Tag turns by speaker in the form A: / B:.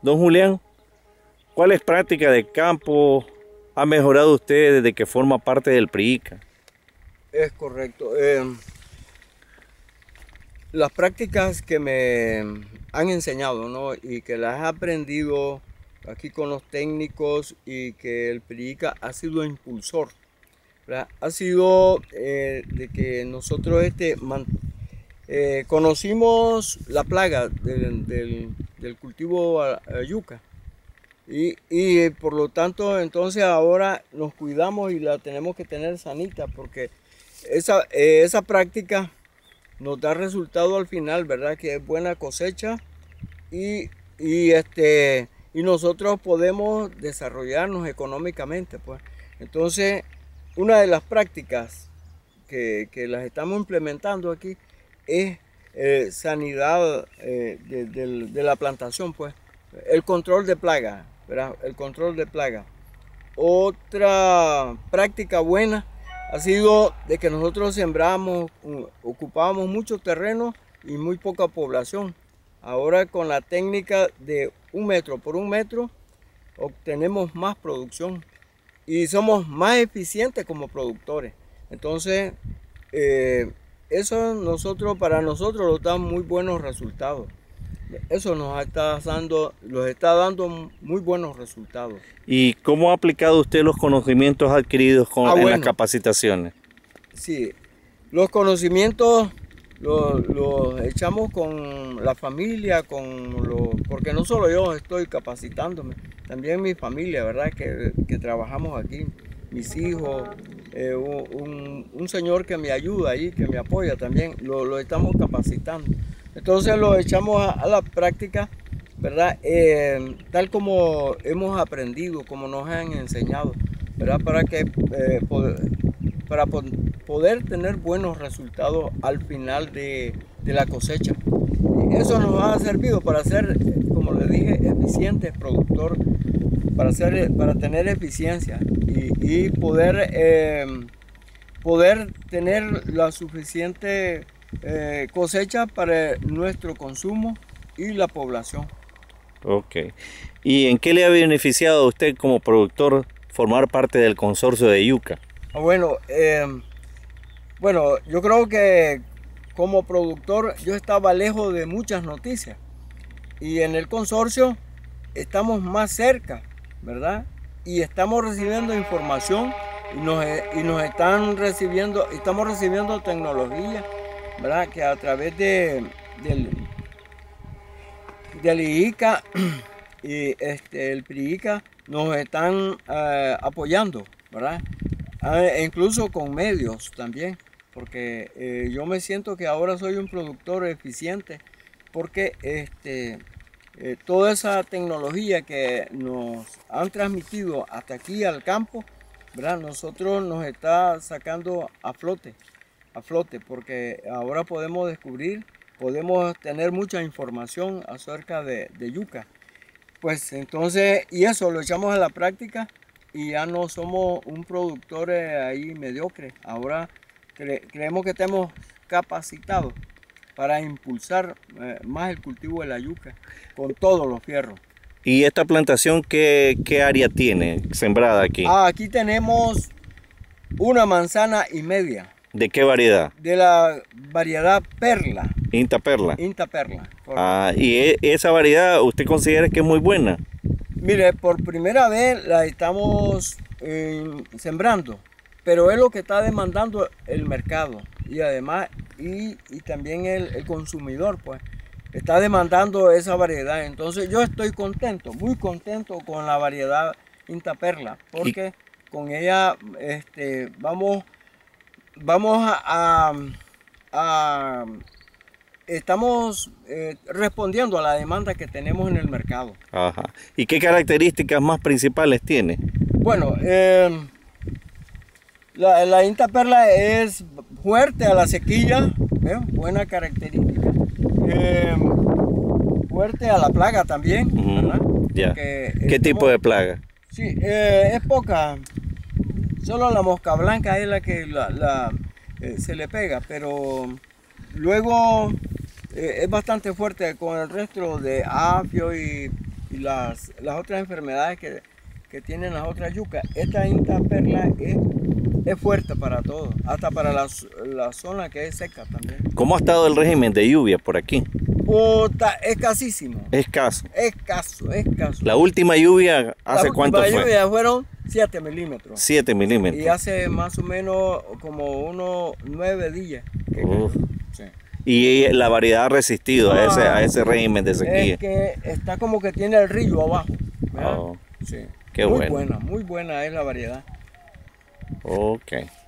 A: Don Julián, ¿cuáles prácticas de campo ha mejorado usted desde que forma parte del PRIICA?
B: Es correcto. Las prácticas que me han enseñado, ¿no? Y que las he aprendido aquí con los técnicos y que el PRIICA ha sido impulsor, ¿verdad? Ha sido de que nosotros conocimos la plaga del cultivo a yuca. Y por lo tanto, entonces ahora nos cuidamos y la tenemos que tener sanita porque esa práctica nos da resultado al final, ¿verdad? Que es buena cosecha y, y nosotros podemos desarrollarnos económicamente, pues. Entonces, una de las prácticas que las estamos implementando aquí es sanidad de la plantación, pues. El control de plaga, ¿verdad? El control de plaga. Otra práctica buena ha sido de que nosotros sembramos, ocupábamos mucho terreno y muy poca población. Ahora con la técnica de 1 metro por 1 metro obtenemos más producción y somos más eficientes como productores. Entonces, eso para nosotros nos da muy buenos resultados. Eso nos está dando muy buenos resultados.
A: ¿Y cómo ha aplicado usted los conocimientos adquiridos en las capacitaciones?
B: Sí, los conocimientos los echamos con la familia, porque no solo yo estoy capacitándome, también mi familia, ¿verdad? Que trabajamos aquí, mis hijos, un señor que me ayuda ahí, que me apoya también, lo estamos capacitando. Entonces lo echamos a la práctica, ¿verdad? Tal como hemos aprendido, como nos han enseñado, ¿verdad? Para poder tener buenos resultados al final de la cosecha. Eso nos ha servido para ser, como le dije, eficientes productor, para tener eficiencia y poder tener la suficiente cosecha para nuestro consumo y la población.
A: Ok. ¿Y en qué le ha beneficiado a usted como productor formar parte del consorcio de yuca?
B: Bueno, yo creo que como productor yo estaba lejos de muchas noticias y en el consorcio estamos más cerca, ¿verdad? Y estamos recibiendo información y nos están recibiendo, estamos recibiendo tecnología, ¿verdad? Que a través del IICA y el PRIICA nos están apoyando, ¿verdad? E incluso con medios también, porque yo me siento que ahora soy un productor eficiente, porque toda esa tecnología que nos han transmitido hasta aquí al campo, ¿verdad? Nosotros nos está sacando a flote, porque ahora podemos descubrir, podemos tener mucha información acerca de yuca. Pues entonces, y eso lo echamos a la práctica y ya no somos un productor ahí mediocre. Ahora creemos que estamos capacitados para impulsar más el cultivo de la yuca con todos los fierros.
A: ¿Y esta plantación qué área tiene sembrada aquí?
B: Aquí tenemos 1,5 manzanas.
A: ¿De qué variedad?
B: De la variedad Perla.
A: Inta Perla.
B: Inta Perla.
A: ¿Y esa variedad usted considera que es muy buena?
B: Mire, por primera vez la estamos sembrando, pero es lo que está demandando el mercado y además y también el consumidor, pues está demandando esa variedad. Entonces yo estoy contento, muy contento con la variedad Inta Perla, porque con ella vamos estamos respondiendo a la demanda que tenemos en el mercado.
A: Ajá. ¿Y qué características más principales tiene?
B: Bueno, la Inta Perla es fuerte a la sequía, buena característica. Fuerte a la plaga también, ¿verdad?
A: Ya. ¿Qué tipo de plaga?
B: Sí, es poca. Solo la mosca blanca es la que se le pega, pero luego es bastante fuerte con el resto de apio y y las otras enfermedades que tienen las otras yucas. Esta Inta Perla es fuerte para todo, hasta para la zona que es seca también.
A: ¿Cómo ha estado el régimen de lluvia por aquí?
B: Puta, escasísimo.
A: Escaso.
B: Escaso.
A: La última lluvia, ¿hace cuánto fue?
B: La última lluvia fueron 7 milímetros.
A: 7 milímetros.
B: Y hace más o menos como unos 9 días. Sí.
A: Y la variedad ha resistido a ese régimen de sequía.
B: Es que está como que tiene el río abajo. ¿Verdad?
A: Oh,
B: Sí.
A: qué bueno.
B: Muy buena es la variedad.
A: Ok.